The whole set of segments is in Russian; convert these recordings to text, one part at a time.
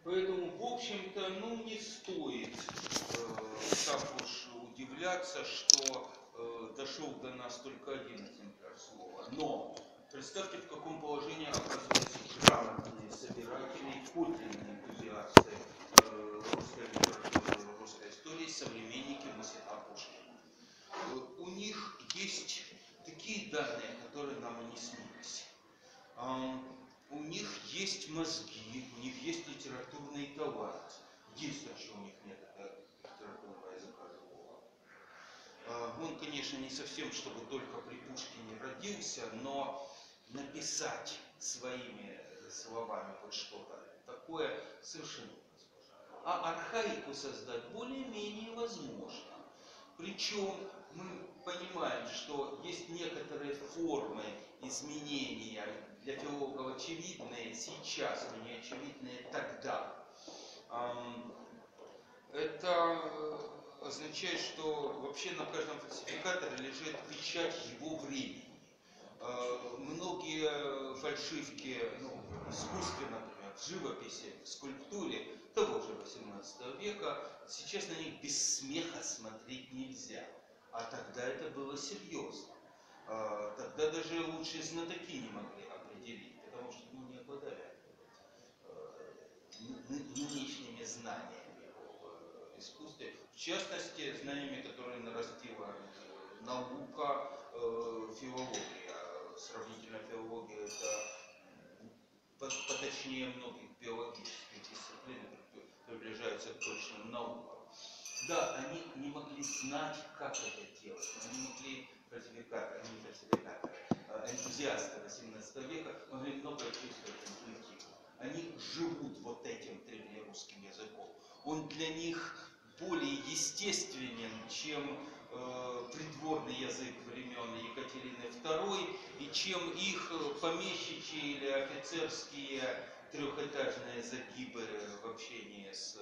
Поэтому, в общем-то, ну, не стоит так уж удивляться, что дошел до нас только один экземпляр слова. Но представьте, в каком положении оказываются грамотные собиратели, подлинные энтузиасты русской литературы, русской истории, современники Мусина Пушкина. У них есть такие данные, которые нам и не снились. У них есть мозги, у них есть литературный талант. Единственное, что у них нет, это литературного языка живого. Он, конечно, не совсем, чтобы только при Пушкине родился, но написать своими словами вот что-то такое совершенно невозможно. А архаику создать более-менее возможно. Причем мы понимаем, что есть некоторые формы изменения для филологов очевидные сейчас, но не очевидные тогда. Это означает, что вообще на каждом фальсификаторе лежит печать его времени. Многие фальшивки, в искусстве, например, в живописи, в скульптуре того же 18 века, сейчас на них без смеха смотреть нельзя. А тогда это было серьезно. Тогда даже лучшие знатоки не могли определить, потому что не обладали нынешними знаниями в искусстве. В частности, знаниями, которые нарастила наука, филология. Сравнительно филология это поточнее многих биологических дисциплин приближается к точным наукам. Да, они не могли знать, как это делать. Они могли энтузиасты 18 века могли много чувствовать интуитивно. Они живут вот этим древнерусским языком. Он для них более естественен, чем придворный язык времен Екатерины II, и чем их помещичьи или офицерские трехэтажные загибы в общении с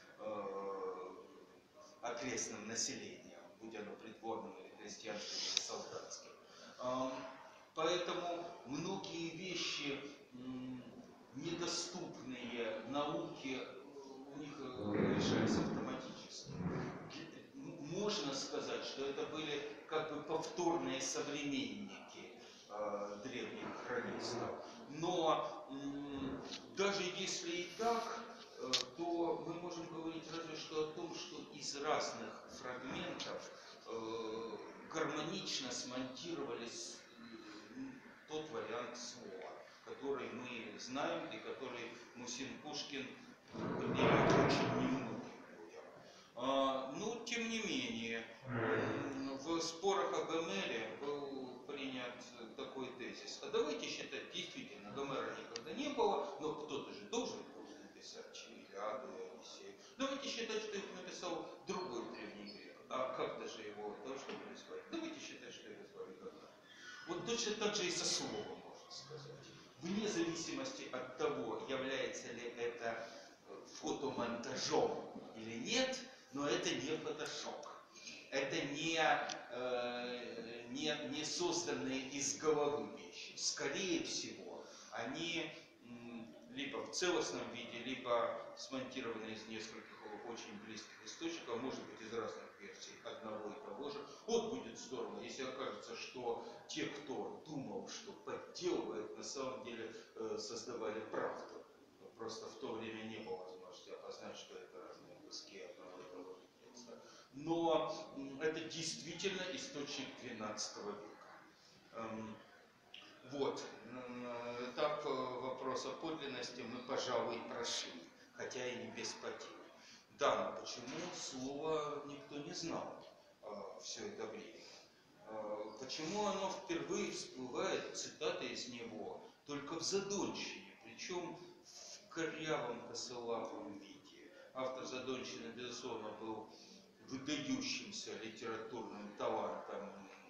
окрестным населением, будь оно придворным или крестьянским или солдатским. Поэтому многие вещи, недоступные науке, у них решались автоматически. Можно сказать, что это были как бы повторные современники древних хронистов. Но даже если и так, то мы можем говорить разве что о том, что из разных фрагментов гармонично смонтировались тот вариант слова, который мы знаем и который Мусин Пушкин предъявил очень немногим людям. Но, тем не менее, в спорах о Гомере был принят такой тезис. А давайте считать, действительно, Гомера никогда не было, но кто-то же должен был написать Илиаду и Одиссею. Давайте считать, что их написал другой древний грек. А как-то же его должны были звать. Давайте считать, что его звали Гомер. Вот точно так же и со словом можно сказать. Вне зависимости от того, является ли это фотомонтажом или нет, но это не фотошоп. Это не созданные из головы вещи. Скорее всего, они либо в целостном виде, либо смонтированы из нескольких очень близких источников, может быть из разных версий одного и того же. Вот будет здорово, если окажется, что те, кто думал, что подделывает, на самом деле создавали правду. Просто в то время не было возможности опознать, что это разные куски одного и того же текста. Но это действительно источник XII века. Вот. Этап вопроса подлинности мы, пожалуй, прошли, хотя и не без потерь. Да, но почему слово никто не знал все это время? Почему оно впервые всплывает, цитата из него, только в Задонщине, причем в корявом косолапом виде? Автор Задонщины, безусловно, был выдающимся литературным талантом,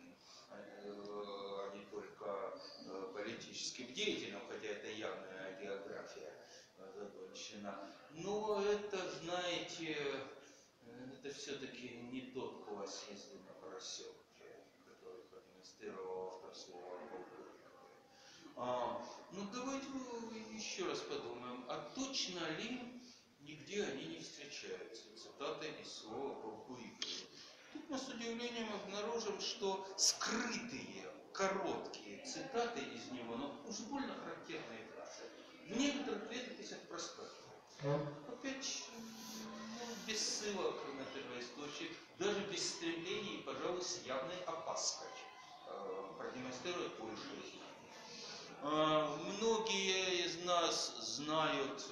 а не только политическим деятелем, хотя это явная биография Задонщина. Но это, знаете, это все-таки не тот класс езды на проселке, который продемонстрировал автор слова Булгаковой. Ну давайте еще раз подумаем, а точно ли Нигде они не встречаются. Цитаты из слова полку Игоря. Тут мы с удивлением обнаружим, что скрытые, короткие цитаты из него, но уж больно характерные фразы, в некоторых летописях проскакивают. Опять, без ссылок на первоисточник, даже без стремлений, пожалуй, с явной опаской продемонстрирует большее знание. Многие из нас знают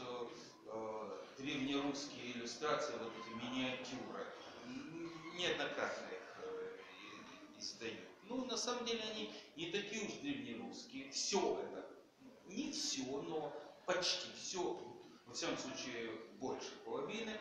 древнерусские иллюстрации, вот эти миниатюры. Неоднократно их издают. Ну, на самом деле они не такие уж древнерусские. Все это, не все, но почти все, во всяком случае больше половины,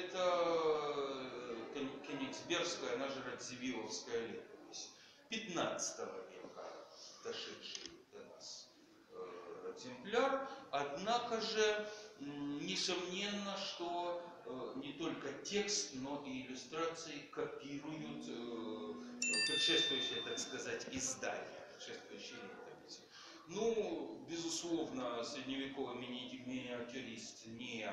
это Кёнигсбергская, она же Радзивилловская летопись 15 века, дошедший до нас экземпляр. Однако же, несомненно, что не только текст, но и иллюстрации копируют предшествующее, так сказать, издание, предшествующие летописи. Ну, безусловно, средневековый миниатюрист не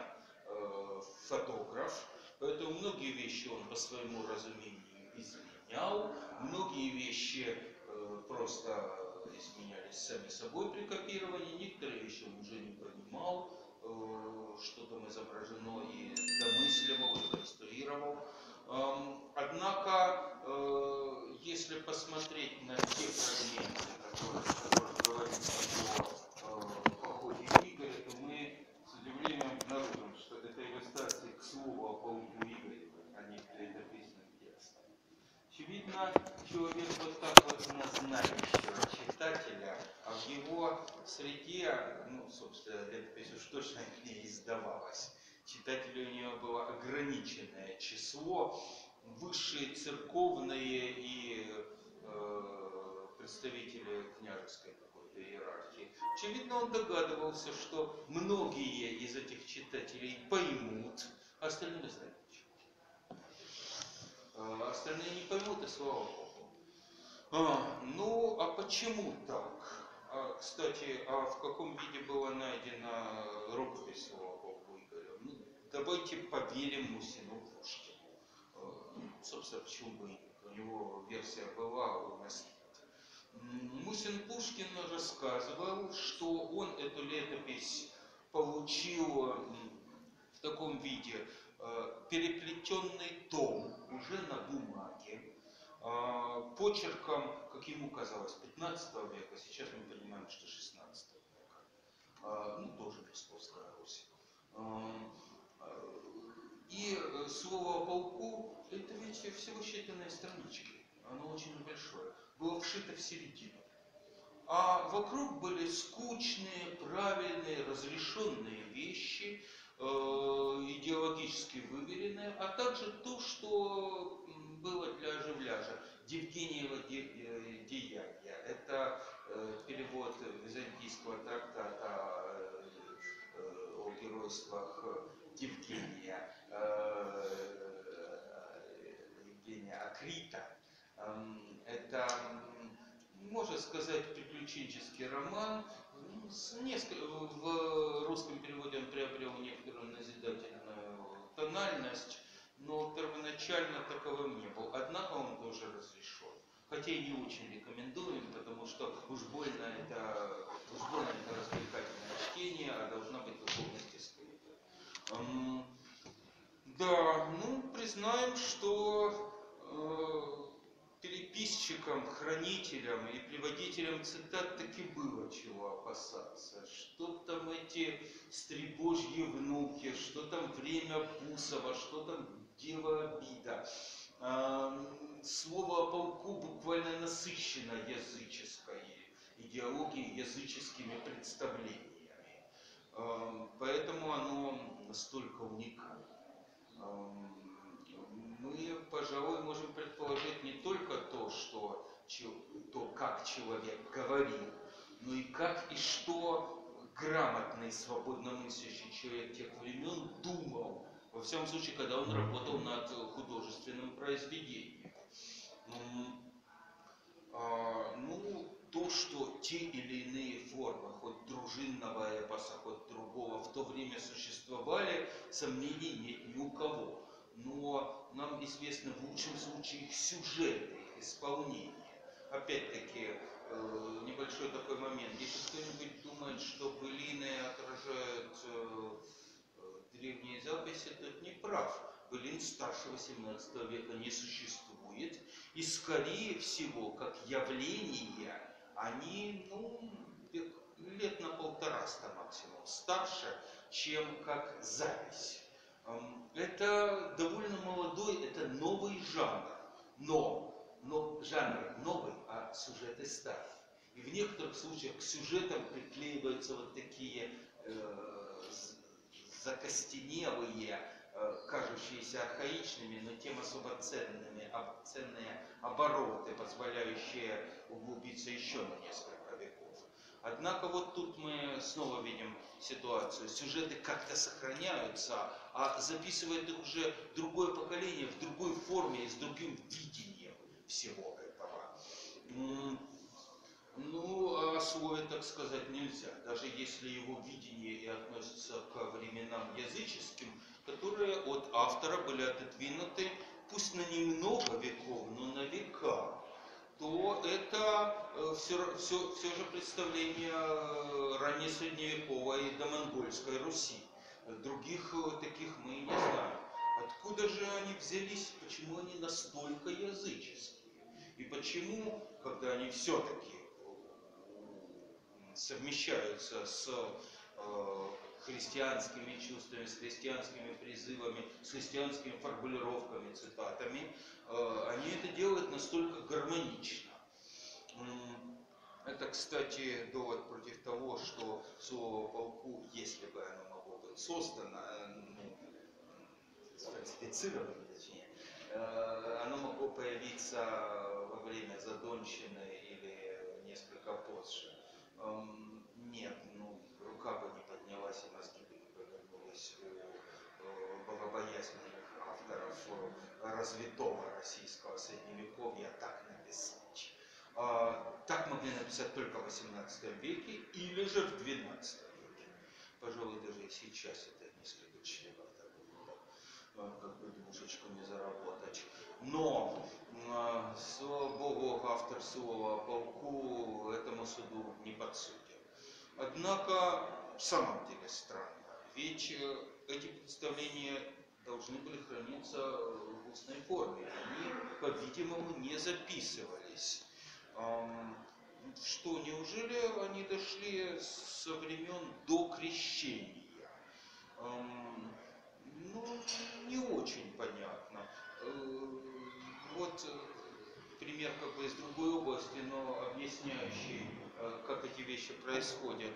фотограф, поэтому многие вещи он по своему разумению изменял, многие вещи просто изменялись сами собой при копировании, некоторые вещи он уже не понимал, что там изображено, и домысливал, и конструировал. Однако, если посмотреть на те фрагменты, которые говорится о походе Игоря, то мы с удивлением обнаружим, что это иллюстрации к слову о полку Игоря, а не к летописным текстам. Очевидно, человек вот так вот знающего читателя, а в его среде, ну, собственно, летопись уж точно не издавалась. Читателей у нее было ограниченное число, высшие церковные и представители княжеской какой-то иерархии. Очевидно, он догадывался, что многие из этих читателей поймут, а остальные не знают почему. Остальные не поймут, и слава Богу. Ну, а почему так? Кстати, а в каком виде была найдена рукопись слова полку Игоря? Ну, давайте поверим Мусину Пушкину. Собственно, почему бы и нет? У него версия была, у нас нет. Мусин Пушкин рассказывал, что он эту летопись получил в таком виде: переплетенный том уже на бумаге, почерком, как ему казалось, 15 века, сейчас мы понимаем, что 16 века, ну тоже Московская Русь. И слово о полку, это ведь всего считанные странички, оно очень небольшое, было вшито в середину. А вокруг были скучные, правильные, разрешенные вещи, идеологически выверенные, а также то, что было для оживляжа. Евгениева деяния. Это перевод византийского трактата о геройствах Евгения Акрита. Это, можно сказать, приключенческий роман. В русском переводе он приобрел некоторую назидательную тональность, но первоначально таковым не был. Однако он тоже разрешен. Хотя и не очень рекомендуем, потому что уж больно это развлекательное чтение, а должна быть духовность скрыта. Да, ну, признаем, что переписчикам, хранителям и приводителям цитат таки было чего опасаться. Что там эти стребожьи внуки, что там время Пусова, что там дева обида. Слово о полку буквально насыщено языческой идеологией, языческими представлениями. Поэтому оно настолько уникально. Мы, пожалуй, можем предположить не только то, как человек говорил, но и как и что грамотный, свободно мыслящий человек тех времен думал, во всяком случае, когда он работал над художественным произведением. Ну, то, что те или иные формы, хоть дружинного эпоса, хоть другого, в то время существовали, сомнений нет ни у кого. Но нам известны в лучшем случае их сюжеты, их исполнение. Опять-таки, небольшой такой момент. Если кто-нибудь думает, что былины отражают древние записи, тот не прав. Былин старше 18 века не существует. И скорее всего, как явление, они, лет на 1,5 максимум старше, чем как запись. Это довольно молодой, это новый жанр. Но жанр новый, а сюжеты старые. И в некоторых случаях к сюжетам приклеиваются вот такие закостенелые, кажущиеся архаичными, но тем особо ценные обороты, позволяющие углубиться еще на несколько веков. Однако вот тут мы снова видим ситуацию. Сюжеты как-то сохраняются, а записывает их уже другое поколение в другой форме и с другим видением всего этого. О слове так сказать нельзя, даже если его видение и относится к временам языческим, которые от автора были отодвинуты, пусть на немного веков, но на века, то это все же представление раннесредневековой и домонгольской Руси. Других таких мы не знаем. Откуда же они взялись, почему они настолько языческие? И почему, когда они все-таки совмещаются с христианскими чувствами, с христианскими призывами, с христианскими формулировками, цитатами, они это делают настолько гармонично. Это, кстати, довод против того, что слово «полку», если бы оно могло быть создано, сфальсифицировано, точнее, оно могло появиться во время Задонщины или несколько позже. Нет, рука бы не поднялась и мозги бы не повернулись у богобоязненных авторов развитого российского средневековья так написать. Так могли написать только в 18 веке или же в 12 веке. Пожалуй, даже и сейчас это несколько чревато было, как бы двушечку не заработать. Но, слава богу, автор слова «полку» этому суду не подсуден. Однако, в самом деле странно, ведь эти представления должны были храниться в устной форме. Они, по-видимому, не записывались. Что, неужели они дошли со времен до крещения? Не очень понятно. Вот пример как бы из другой области, но объясняющий, как эти вещи происходят.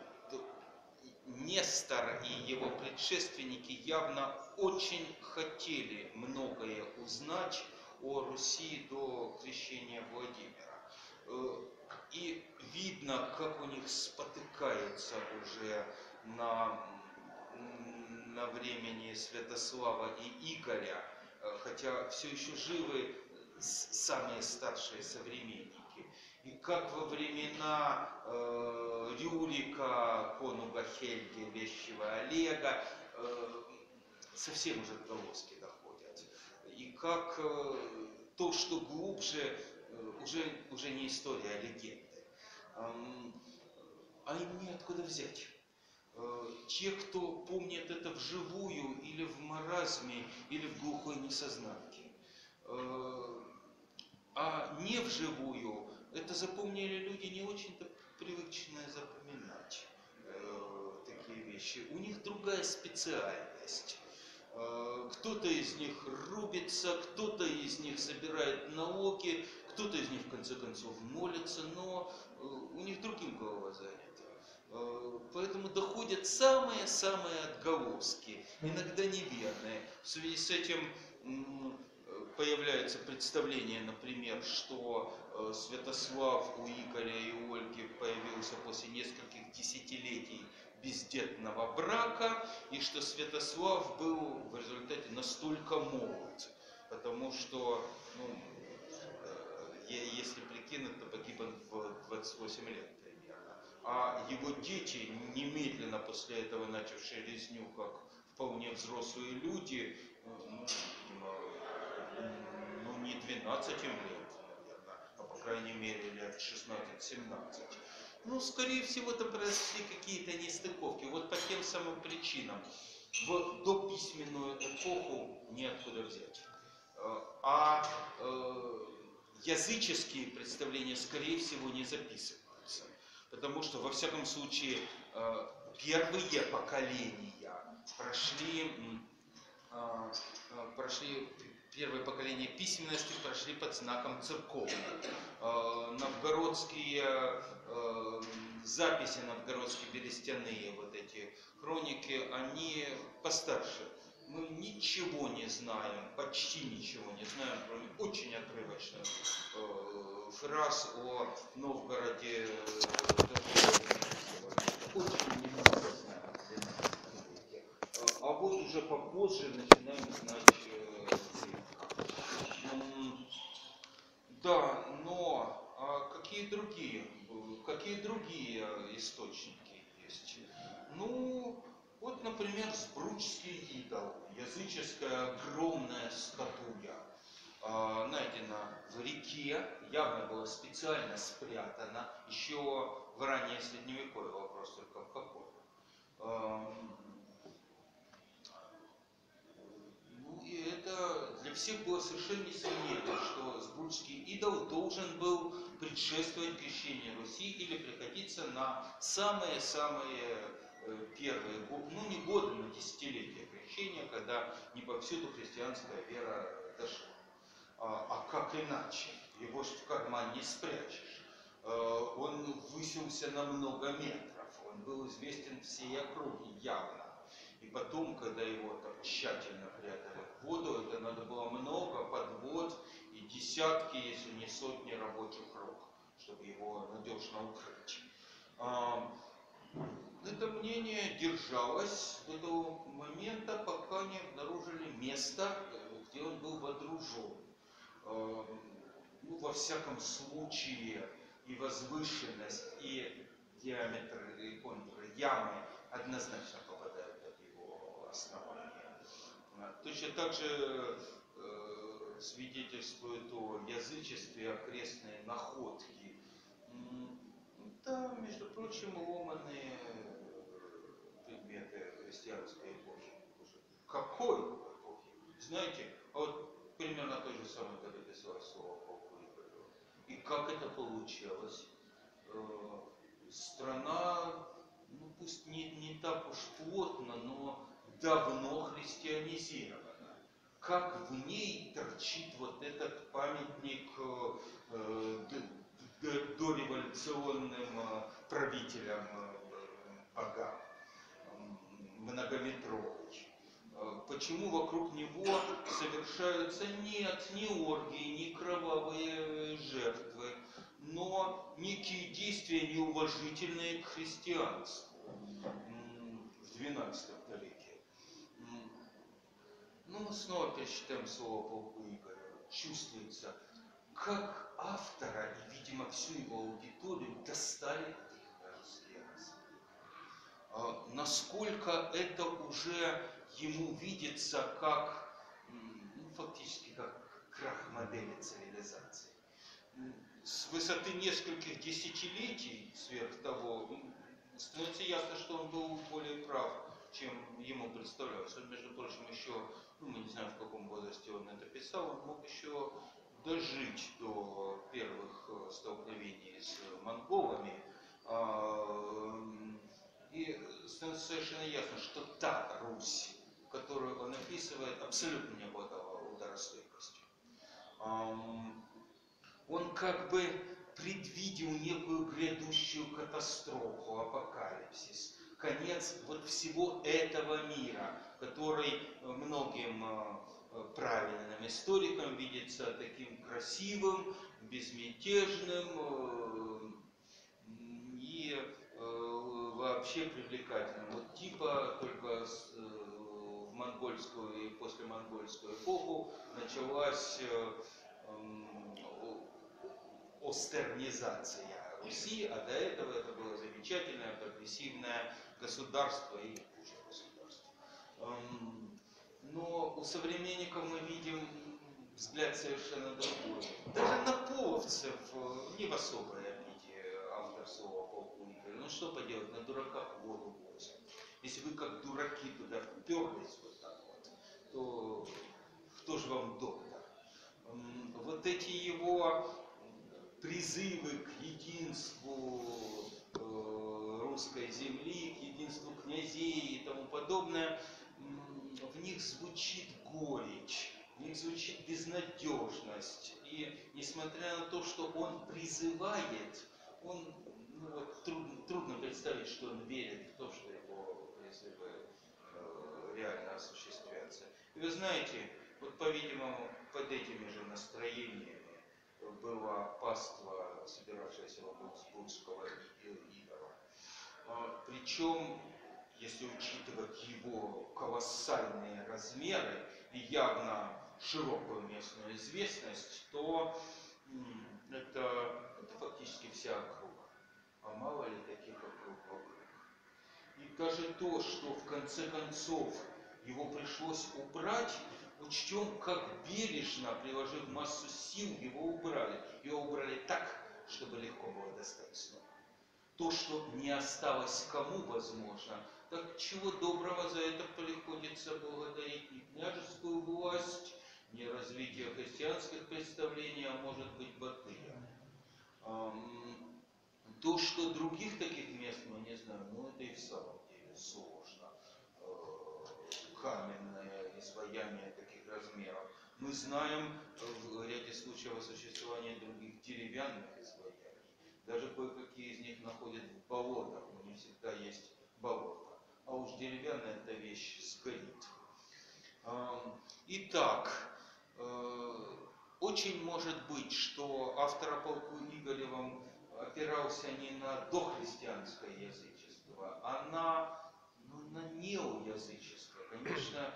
Нестор и его предшественники явно очень хотели многое узнать о Руси до крещения Владимира. И видно, как у них спотыкается уже на времени Святослава и Игоря, хотя все еще живы самые старшие современники. И как во времена Рюрика, конуга Хельги, вещего Олега, совсем уже отголоски доходят. И как то, что глубже, уже не история, а легенды. А им неоткуда взять. Те, кто помнит это вживую, или в маразме, или в глухой несознанке. А не вживую, это запомнили люди, не очень-то привычные запоминать такие вещи. У них другая специальность. Кто-то из них рубится, кто-то из них собирает налоги, кто-то из них в конце концов молится, но у них другим голова занята. Поэтому доходят самые-самые отголоски, иногда неверные. В связи с этим появляется представление, например, что Святослав у Игоря и Ольги появился после нескольких десятилетий бездетного брака, и что Святослав был в результате настолько молод, потому что, если прикинуть, то погиб он в 28 лет примерно, а его дети, немедленно после этого начавшие резню, как вполне взрослые люди, ну, видимо, ну, не 12 лет, наверное, а по крайней мере лет 16-17. Ну, скорее всего, это произошли какие-то нестыковки. Вот по тем самым причинам. В дописьменную эпоху неоткуда взять. А языческие представления, скорее всего, не записываются. Потому что, во всяком случае, первые поколения прошли первое поколение письменности прошли под знаком церковным. Новгородские записи, новгородские берестяные вот эти хроники, они постарше. Мы ничего не знаем, почти ничего не знаем, кроме очень отрывочных фраз о Новгороде. Очень немного знаем. А вот уже попозже начинаем знать да, но какие другие источники есть? Ну, вот, например, Сбручский идол, языческая огромная статуя, найдена в реке, явно была специально спрятана, еще в раннее средневековье, вопрос только в какой. Ну и это для всех было совершенно несомненно, что Сбручский идол должен был предшествовать крещению Руси или приходиться на самые-самые первые, ну не годы, но десятилетия крещения, когда не повсюду христианская вера дошла. А как иначе? Его ж в карман не спрячешь. Он высился на много метров, он был известен всей округе явно. И потом, когда его так тщательно прятали в воду, это надо было много подвод и десятки, если не сотни рабочих рук, чтобы его надежно укрыть. Это мнение держалось до того момента, пока не обнаружили место, где он был водружен. Ну, во всяком случае, и возвышенность, и диаметр, и контуры ямы однозначно попадают под его основание. Точно так же свидетельствует о язычестве окрестные находки. Да, между прочим, ломаные предметы христианской эпохи. Какой эпохи? Знаете, а вот примерно то же самое, когда писалось слово полку Игорю. И как это получалось? Страна, ну пусть не так уж плотно, но давно христианизирована. Как в ней торчит вот этот памятник дореволюционным правителям богам, многометровый. Почему вокруг него совершаются нет ни оргии, ни кровавые жертвы, но некие действия неуважительные к христианству в XII веке. Ну, мы снова перечитаем слово полку Игоря. Чувствуется, как автора и, видимо, всю его аудиторию достали дикторские рассказы. Насколько это уже ему видится как, ну, фактически как крах модели цивилизации. С высоты нескольких десятилетий сверх того, становится ясно, что он был более прав, чем ему представлялось. Он, между прочим, еще, ну, мы не знаем, в каком возрасте он это писал, он мог еще дожить до первых столкновений с монголами. И становится совершенно ясно, что та Русь, которую он описывает, абсолютно не обладала ударостойкостью. Он как бы предвидел некую грядущую катастрофу, апокалипсис, конец вот всего этого мира, который многим правильным историкам видится таким красивым, безмятежным и вообще привлекательным. Вот типа только в монгольскую и после монгольскую эпоху началась остернизация Руси, а до этого это было замечательное прогрессивное государство и куча государств. Но у современников мы видим взгляд совершенно другой. Даже наполовцев не в особой обиде автор слова полку Игоря. Ну что поделать, на дураках воду возят. Если вы как дураки туда вперлись вот так вот, то кто же вам доктор? Вот эти его призывы к единству русской земли, к единству князей и тому подобное, в них звучит горечь, в них звучит безнадежность. И несмотря на то, что он призывает, он, ну вот, трудно представить, что он верит в то, что его призывы реально осуществятся. И вы знаете, вот, по-видимому, под этими же настроениями была паства, собиравшаяся вокруг Спурского идола. Причем, если учитывать его колоссальные размеры и явно широкую местную известность, то это фактически вся округа. А мало ли таких округ вокруг. И даже то, что в конце концов его пришлось убрать, учтем, как бережно, приложив массу сил, его убрали. Его убрали так, чтобы легко было достать снова. То, что не осталось кому, возможно, так чего доброго за это приходится благодарить не княжескую власть, не развитие христианских представлений, а может быть Батыя. То, что других таких мест мы не знаем, ну это и в самом деле сложно. Каменное изваяние таких размеров. Мы знаем в ряде случаев о существовании других деревянных изваяний. Даже кое-какие из них находят в болотах, но не всегда есть болото. А уж деревянная эта вещь сгорит. Итак, очень может быть, что автор о полку Игоревом опирался не на дохристианское язычество, а на неоязычество. Конечно,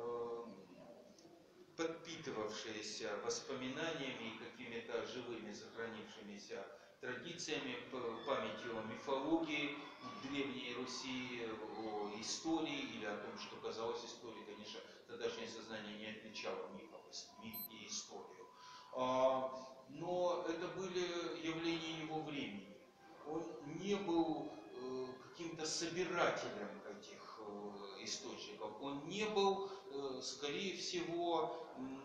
подпитывавшееся воспоминаниями и какими-то живыми сохранившимися традициями, памятью о мифологии Древней Руси, о истории или о том, что казалось историей. Конечно, тогдашнее сознание не отличало миф и историю. Но это были явления его времени. Он не был каким-то собирателем этих источников. Он не был, скорее всего,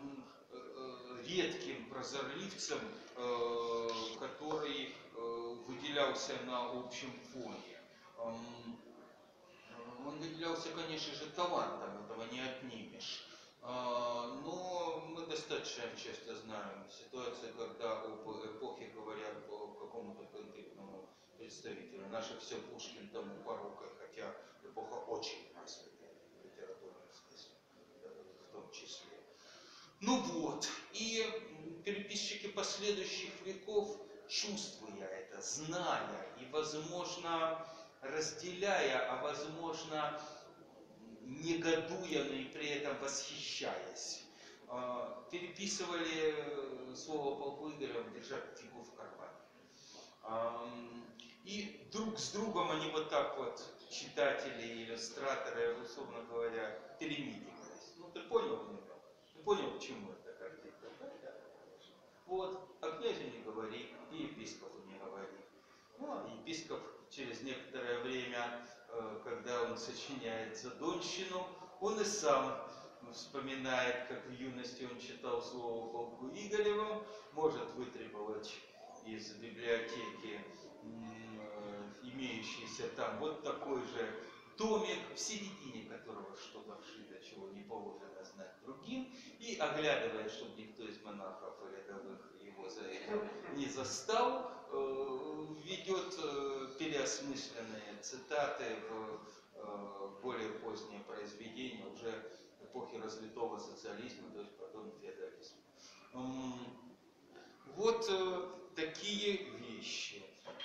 редким прозорливцем, который выделялся на общем фоне. Он выделялся, конечно же, талантом, этого не отнимешь. Но мы достаточно часто знаем ситуацию, когда об эпохе говорят по какому-то конкретному представителю. Наше все Пушкин тому порукой, хотя эпоха очень развитая в литературном смысле, в том числе. Ну вот, и переписчики последующих веков, чувствуя это, зная и, возможно, разделяя, а возможно, негодуя, но и при этом восхищаясь, переписывали слово полку Игоревым, держа фигу в кармане. И друг с другом они вот так вот, читатели, иллюстраторы, условно говоря, перемигивались. Ну ты понял меня? Ты понял, к чему это картинка? Вот, о князе не говори, и епископу не говори. Ну, а епископ через некоторое время, когда он сочиняет Задонщину, он и сам вспоминает, как в юности он читал слово полку Игоревым, может вытребовать из библиотеки имеющийся там вот такой же томик, в середине которого что-то вшито, чего не положено знать другим, и, оглядывая, чтобы никто из монахов и рядовых его за этим не застал, ведет переосмысленные цитаты в более позднее произведение уже эпохи развитого социализма, то есть потом феодализма. Вот такие вещи.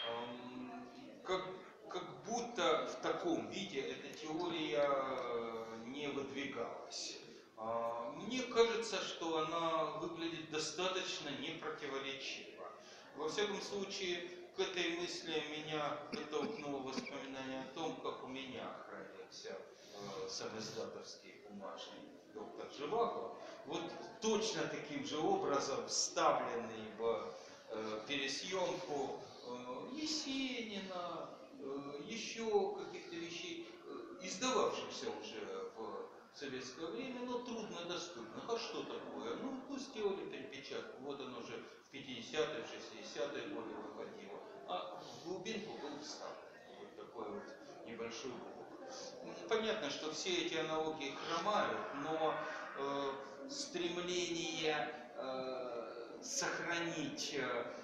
Как будто в таком виде эта теория не выдвигалась. Мне кажется, что она выглядит достаточно непротиворечиво. Во всяком случае, к этой мысли меня подтолкнуло воспоминание о том, как у меня хранился самиздатовский бумажный доктор Живаго. Вот точно таким же образом вставленный в пересъемку Есенина, еще каких-то вещей, издававшихся уже в советское время, но трудно доступных. А что такое? Ну сделали перепечатку, вот оно уже в 50-е, 60-е годы выходило. А в глубинку был вставлен вот такой вот небольшой блок. Понятно, что все эти аналогии хромают, но стремление сохранить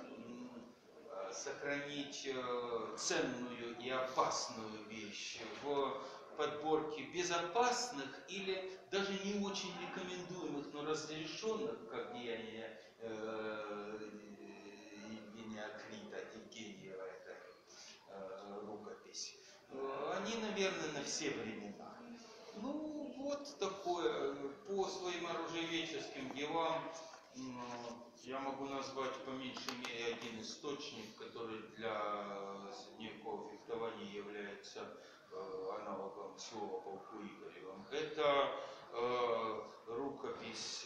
ценную и опасную вещь в подборке безопасных или даже не очень рекомендуемых, но разрешенных, как деяние Евгения Акрита, Евгеньева, это рукопись, они, наверное, на все времена. Ну, вот такое. По своим оружейническим делам я могу назвать по меньшей мере один источник, который для средневекового фехтования является аналогом слова полку Игоревым. Это рукопись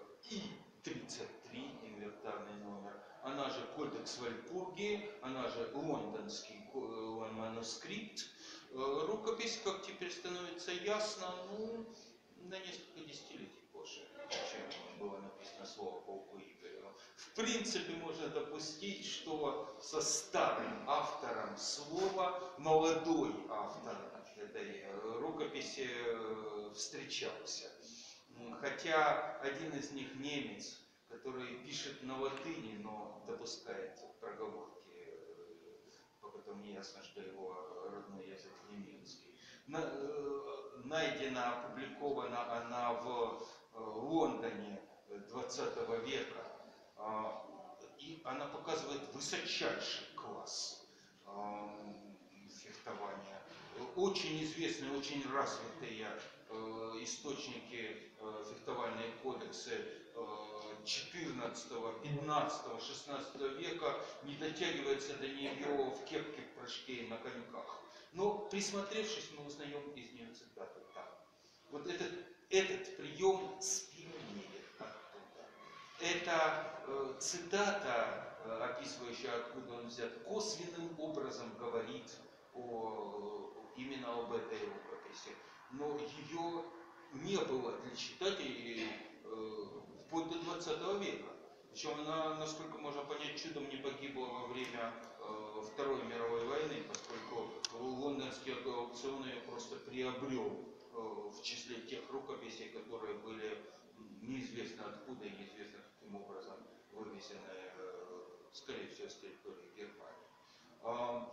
И-33, инвентарный номер, она же Кодекс Вальпургии, она же лондонский манускрипт. Рукопись, как теперь становится ясно, ну, на несколько десятилетий позже, чем было написано слово полку Игореву. В принципе, можно допустить, что со старым автором слова молодой автор этой рукописи встречался. Хотя один из них немец, который пишет на латыни, но допускает проговорки, по которым не ясно, что его родной язык немецкий. Найдена, опубликована она в Лондоне 20 века, и она показывает высочайший класс фехтования. Очень известные, очень развитые источники, фехтовальные кодексы 14, 15, 16 века не дотягивается до нее в кепке, в прыжке и на коньках. Но присмотревшись, мы узнаем из нее цитаты там. Вот этот прием спионирует оттуда. Это цитата, описывающая, откуда он взят, косвенным образом говорит именно об этой рукописи. Но ее не было для читателей вплоть до 20 века. Причем она, насколько можно понять, чудом не погибла во время Второй мировой войны, поскольку лондонский аукцион ее просто приобрел в числе тех рукописей, которые были неизвестно откуда и неизвестно каким образом вывезены, скорее всего, с территории Германии.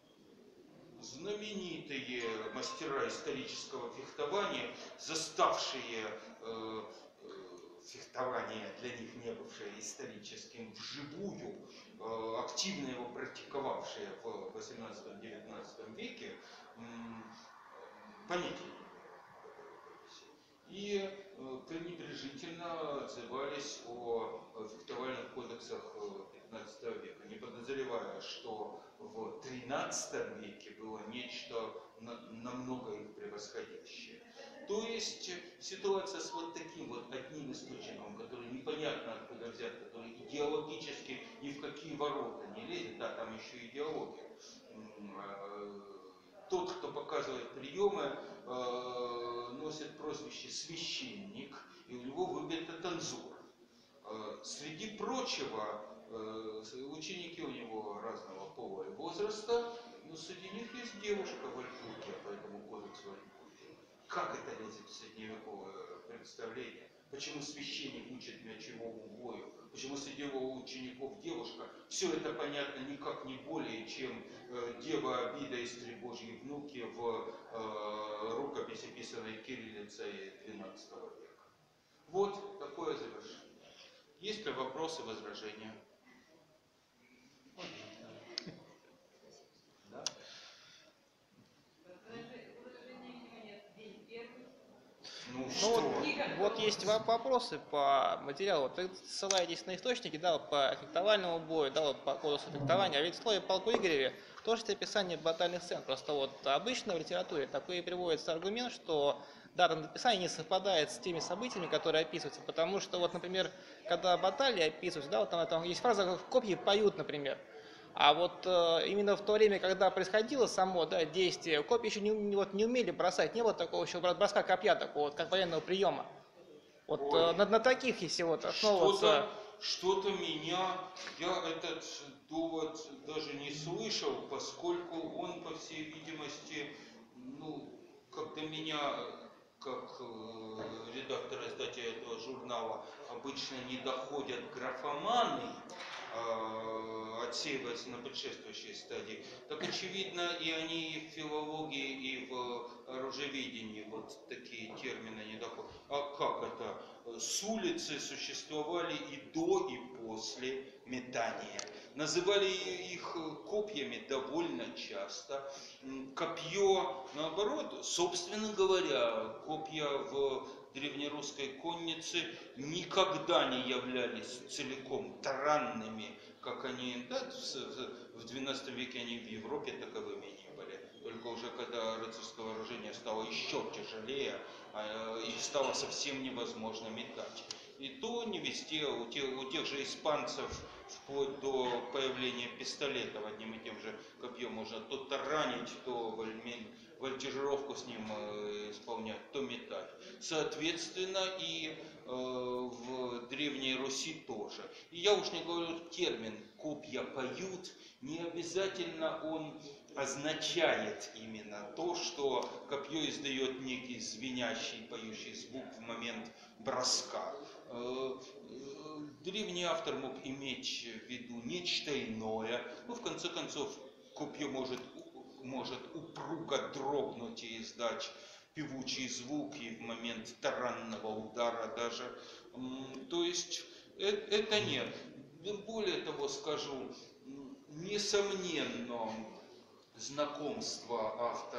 Знаменитые мастера исторического фехтования, заставшие фехтование, для них не бывшее историческим, вживую, активно его практиковавшие в 18-19 веке, понятия не имели. И пренебрежительно отзывались о фехтовальных кодексах 15 века, не подозревая, что в 13 веке было нечто намного их превосходящее. То есть ситуация с вот таким вот одним источником, который непонятно откуда взят, который идеологически ни в какие ворота не лезет, да, там еще идеология. Тот, кто показывает приемы, носит прозвище священник, и у него выбита цензура. Среди прочего, ученики у него разного пола и возраста, но среди них есть девушка Вальпургия, поэтому кодекс Вальпургия. Как это лезет в средневековое представление? Почему священник учит мечевому бою? Почему среди его учеников девушка? Все это понятно никак не более, чем Дева Обида и Три Божьи внуки в рукописи, писанной кириллицей XII века. Вот такое завершение. Есть ли вопросы, возражения? Да? Ну Ну что? вот есть вопросы по материалу. Вот вы ссылаетесь на источники, да, вот по фехтовальному бою, да, вот по кодексу фехтования. А ведь в слове полку Игореве тоже есть описание батальных сцен. Просто вот обычно в литературе такой приводится аргумент, что дата написания не совпадает с теми событиями, которые описываются. Потому что вот, например, когда баталии описываются, да, вот там есть фраза «в копья поют», например. А вот именно в то время, когда происходило само, да, действие, копья еще не умели бросать, не было такого еще броска копья, такого вот, как военного приема. Вот Ой, на таких, если вот основываться. что-то меня, я этот довод даже не слышал, поскольку он, по всей видимости, ну, как до меня, как редактора издателя этого журнала, обычно не доходят графоманы, отсеивается на предшествующей стадии, так очевидно и они и в филологии, и в оружеведении вот такие термины не доходят. А как это? С улицы существовали и до, и после метания. Называли их копьями довольно часто. Копье, наоборот, собственно говоря, копья в древнерусской коннице никогда не являлись целиком таранными, как они, да, в XII веке они в Европе таковыми не были. Только уже когда рыцарское вооружение стало еще тяжелее, их стало совсем невозможно метать. И то не везде, у тех же испанцев, вплоть до появления пистолетов одним и тем же копьем можно то таранить, то вольтижировку с ним исполнять, то метать. Соответственно, и в Древней Руси тоже. И я уж не говорю термин «копья поют», не обязательно он означает именно то, что копье издает некий звенящий, поющий звук в момент броска. Древний автор мог иметь в виду нечто иное, но в конце концов копье может упруго дрогнуть и издать певучий звук и в момент таранного удара даже. То есть это нет. Более того скажу, несомненно, знакомство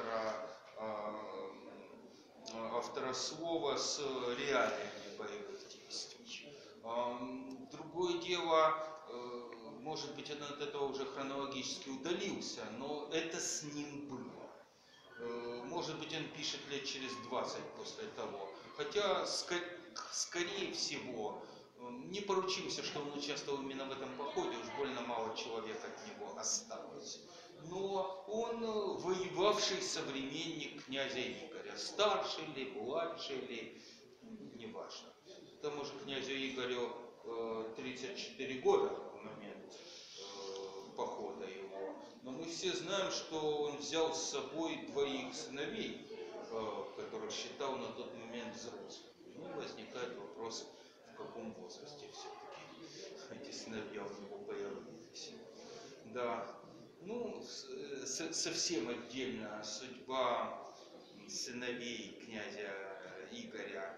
автора слова с реалиями боевых действий. Другое дело, может быть, он от этого уже хронологически удалился, но это с ним было. Может быть, он пишет лет через 20 после того. Хотя, скорее всего, не поручимся, что он участвовал именно в этом походе, уж больно мало человек от него осталось. Но он воевавший современник князя Игоря, старший ли, младший ли, неважно. К тому же князю Игорю 34 года в момент похода его. Но мы все знаем, что он взял с собой двоих сыновей, которых считал на тот момент взрослыми. Ну, возникает вопрос, в каком возрасте все-таки эти сыновья у него появились. Да, ну, совсем отдельно судьба сыновей князя Игоря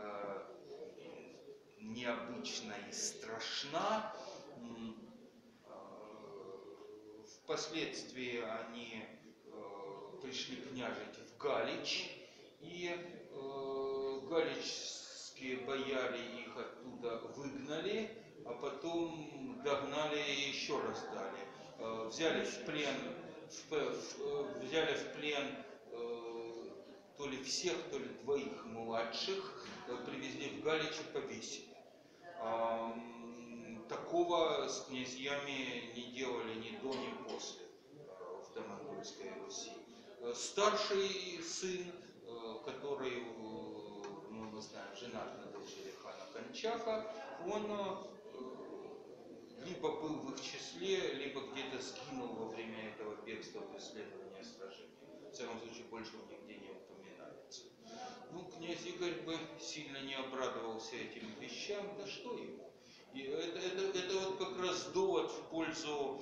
необычна и страшна. Впоследствии они пришли княжить в Галич, и галичские бояре их оттуда выгнали, а потом догнали и еще раз дали. Взяли в плен то ли всех, то ли двоих младших, привезли в Галич и повесили. Такого с князьями не делали ни до, ни после в домонгольской Руси. Старший сын, который, ну, мы знаем, женат на дочери хана Кончака, он либо был в их числе, либо где-то сгинул во время этого бегства преследования сражения. В всяком случае, больше он нигде не упоминается. Ну, князь Игорь бы сильно не обрадовался этим вещам, да что ему. И это вот как раз довод в пользу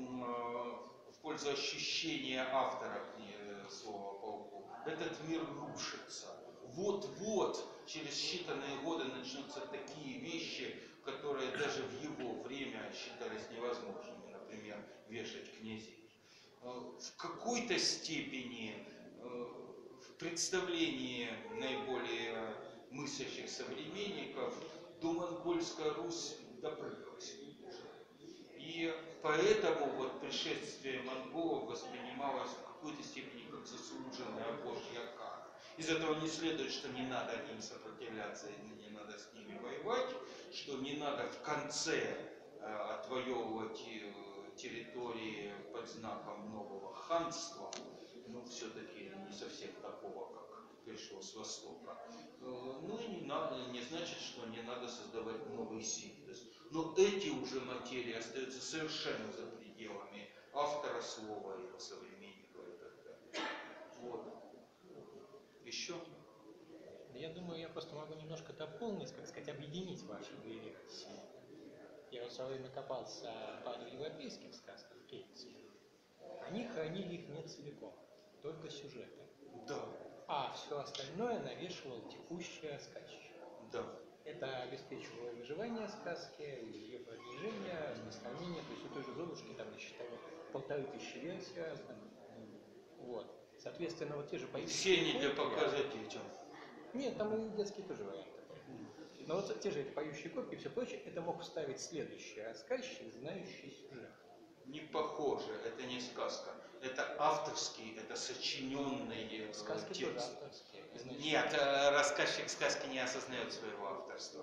ощущения автора слова полку. Этот мир рушится. Вот-вот, через считанные годы начнутся такие вещи, которые даже в его время считались невозможными. Например, вешать князей. В какой-то степени в представлении наиболее мыслящих современников, до Монгольская Русь допрыгалась. И поэтому вот пришествие монголов воспринималось в какой-то степени как заслуженная Божья кара. Из этого не следует, что не надо им сопротивляться, и не надо с ними воевать, что не надо в конце отвоевывать территории под знаком нового ханства, но все-таки не совсем такого, как пришло с Востока. Ну и не значит, что не надо создавать новый синтез. Но эти уже материи остаются совершенно за пределами автора слова, его современника и так далее. Вот. Еще? Я думаю, я просто могу немножко дополнить, как сказать, объединить ваши две версии. Я вот в свое время копался по европейским сказкам, кельтским. Они хранили их не целиком, только сюжеты. Да. А все остальное навешивал текущий рассказчик. Да. Это обеспечивало выживание сказки, ее продвижение, распространение. То есть у той же Золушки там насчитали 1500 версий разных. Вот. Соответственно, вот те же поющие Все не для копии- показа детям. Нет, там и детские тоже варианты. Но вот те же поющие копии и все прочее, это мог вставить следующий рассказчик, знающий сюжет. Не похоже, это не сказка. Это авторский, это сочиненный Сказки тоже текст. авторские. изначально. Нет, рассказчик сказки не осознает своего авторства.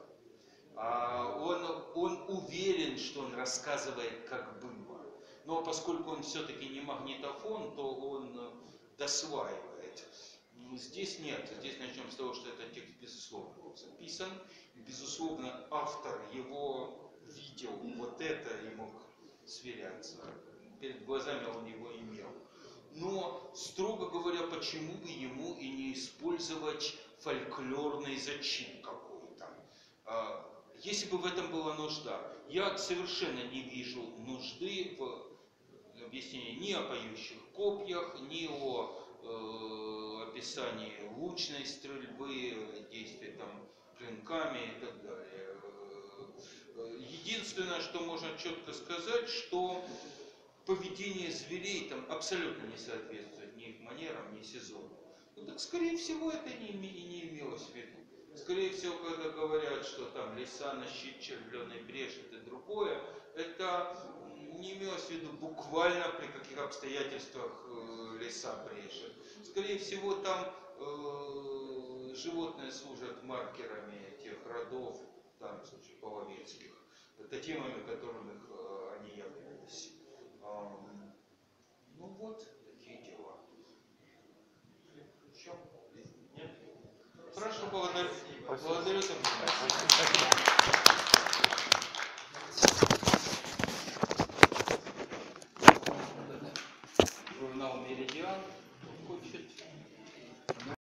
Он уверен, что он рассказывает как было. Но поскольку он все-таки не магнитофон, то он досваивает. Здесь нет. Здесь начнем с того, что этот текст безусловно был записан. Безусловно, автор его видел вот это и мог сверяться. Перед глазами он его имел. Но, строго говоря, почему бы ему и не использовать фольклорный зачин какой-то? Если бы в этом была нужда. Я совершенно не вижу нужды в объяснении ни о поющих копьях, ни о описании лучной стрельбы, действий там клинками и так далее. Единственное, что можно четко сказать, что поведение зверей там абсолютно не соответствует ни их манерам, ни сезону. Ну так, скорее всего, это не имелось в виду. Скорее всего, когда говорят, что там лиса на щит червленый брешет и другое, это не имелось в виду буквально при каких обстоятельствах лиса брешет. Скорее всего, там животные служат маркерами тех родов, там, в случае половецких, тотемами, которыми они являлись. Ну вот, такие дела. Еще? Нет? Хорошо, благодарю. Благодарю.